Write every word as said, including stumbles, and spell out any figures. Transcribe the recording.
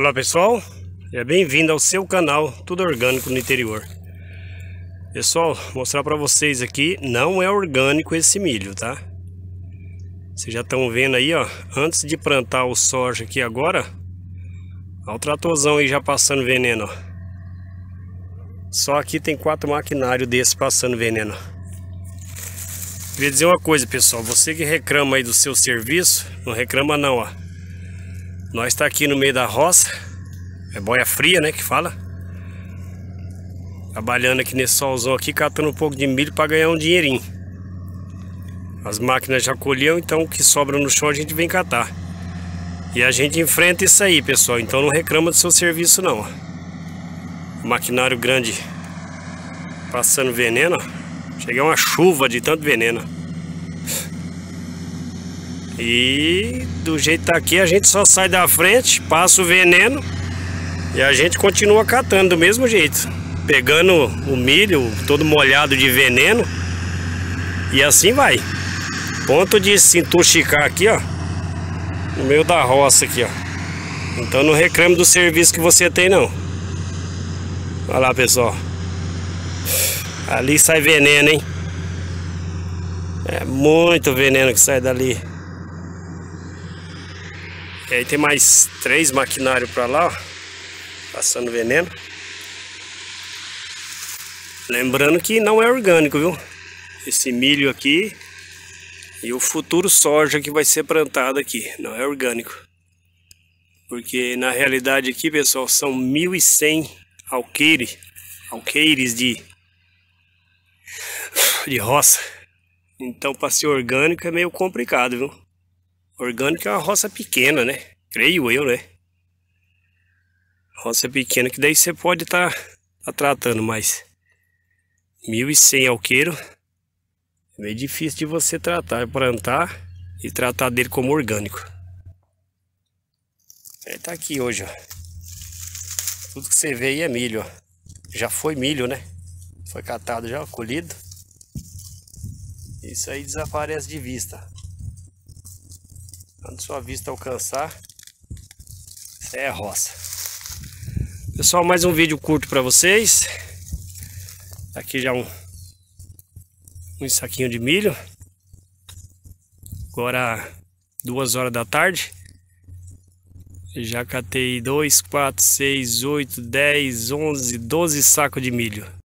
Olá pessoal, é bem-vindo ao seu canal Tudo Orgânico no Interior. Pessoal, vou mostrar para vocês aqui, não é orgânico esse milho, tá? Vocês já estão vendo aí, ó, antes de plantar o soja aqui agora, olha o tratorzão aí já passando veneno, ó. Só aqui tem quatro maquinários desses passando veneno. Queria dizer uma coisa, pessoal, você que reclama aí do seu serviço, não reclama não, ó. Nós tá aqui no meio da roça, é boia fria, né, que fala. Trabalhando aqui nesse solzão aqui, catando um pouco de milho para ganhar um dinheirinho. As máquinas já colheu, então o que sobra no chão a gente vem catar. E a gente enfrenta isso aí, pessoal, então não reclama do seu serviço não, ó. Maquinário grande passando veneno, ó. Chega uma chuva de tanto veneno. E do jeito que tá aqui, a gente só sai da frente, passa o veneno e a gente continua catando do mesmo jeito, pegando o milho todo molhado de veneno. E assim vai. Ponto de se intoxicar aqui, ó, no meio da roça aqui, ó. Então não reclame do serviço que você tem não. Olha lá, pessoal. Ali sai veneno, hein? É muito veneno que sai dali. E aí tem mais três maquinários pra lá, ó, passando veneno. Lembrando que não é orgânico, viu? Esse milho aqui e o futuro soja que vai ser plantado aqui, não é orgânico. Porque na realidade aqui, pessoal, são mil e cem alqueires, alqueires de, de roça. Então para ser orgânico é meio complicado, viu? Orgânico é uma roça pequena, né? Creio eu, né? Roça pequena que daí você pode estar tá, tá tratando, mas mil e cem alqueiro é meio difícil de você tratar, plantar e tratar dele como orgânico. Ele tá aqui hoje, ó. Tudo que você vê aí é milho, ó. Já foi milho, né? Foi catado já, colhido. Isso aí desaparece de vista. Quando sua vista alcançar, isso é roça. Pessoal, mais um vídeo curto para vocês. Aqui já um, um saquinho de milho. Agora duas horas da tarde. Já catei dois, quatro, seis, oito, dez, onze, doze sacos de milho.